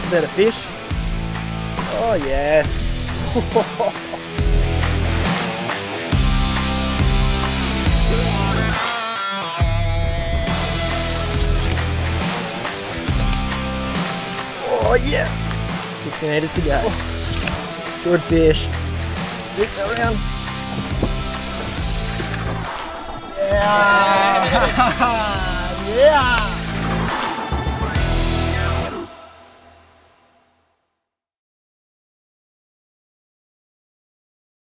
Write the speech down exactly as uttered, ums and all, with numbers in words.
a better fish. Oh yes. Oh yes. sixty metres to go. Good fish. That's it, go around. Yeah. Yeah.